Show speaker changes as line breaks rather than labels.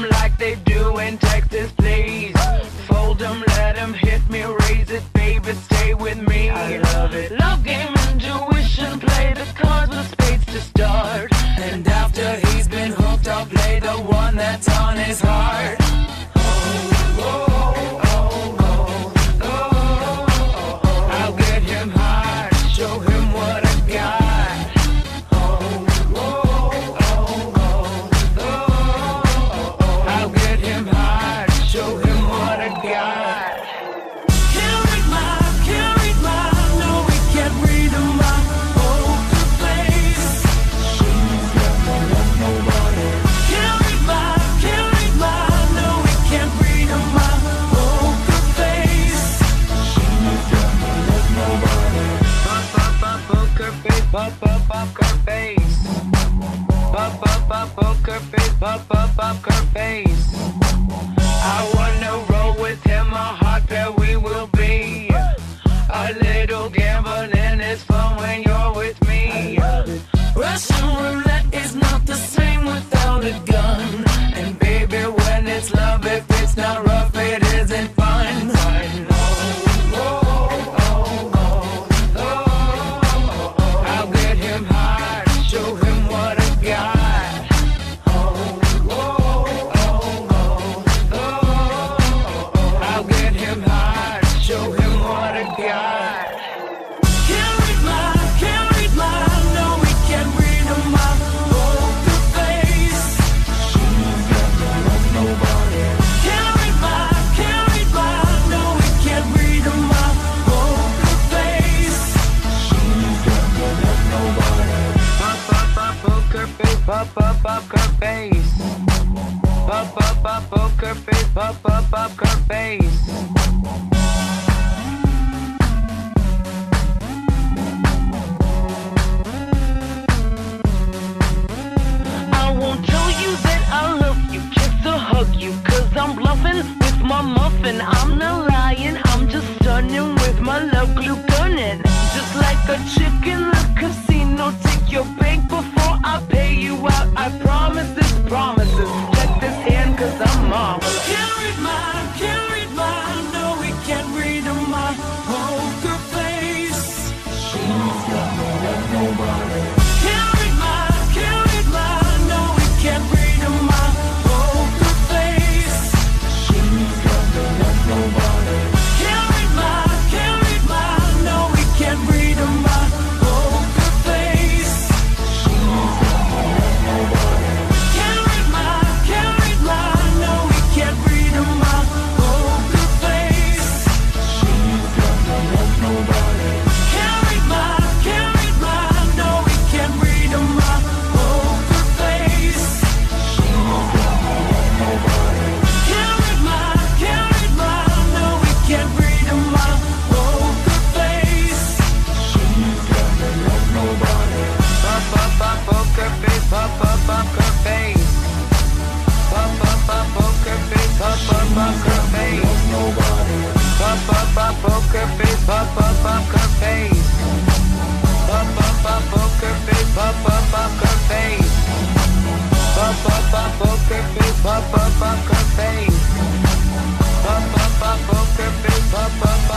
like they do in Texas, please. Fold 'em, let 'em hit me, raise it, baby, stay with me. I love it. Love game, intuition, play the cards with spades to start. And after he's been hooked, I'll play the one that's on his heart. I'll get him hard, show him what I got. I'll get him hard, show him what I got. Can't read my, no, we can't read my poker face. She's got me like nobody. Can't read my, no, we can't read my poker face. She's got me like nobody. Poker face, poker face. Poker face, poker face. I wanna roll with him, a hot pair we will be. A little gambling is fun when you're with me. Russian roulette is not the same without a gun. And baby, when it's love, if it's not rough, it isn't fun. I'll get him hard, show him what I got. I'll get him hard, show him what I got. Can't read my, no, we can't read my poker face. She's got me like nobody. Can't read my, no, we can't read my poker face. She's got me like nobody. Poker face, poker face. Poker face, poker face. I won't tell you that I love you, kiss or hug you, 'cause I'm bluffing with my muffin. I'm not lying, I'm just stunning with my love glue gunning. Just like a chick in the casino, take your bank before I pay you out. I promise this promises. Check this hand 'cause I'm marvelous. Can't read my, no, we can't read my poker face. She's got me like nobody. Can't read my, no, we can't read my poker face. She's got me like nobody. Can't read my, no, we can't read my poker face. She's got me like nobody. Can't read my, no, we can't read my poker face. She's got me like nobody. Can't read my, no, we can't read my poker face. She's got me like nobody. Can't read my, no, we can't read my poker face. She's got me like nobody. Poker face, poker face. Poker face, poker face. Nobody. Poker face, poker face. Poker face, poker face. Poker face, poker face. Poker face, poker face.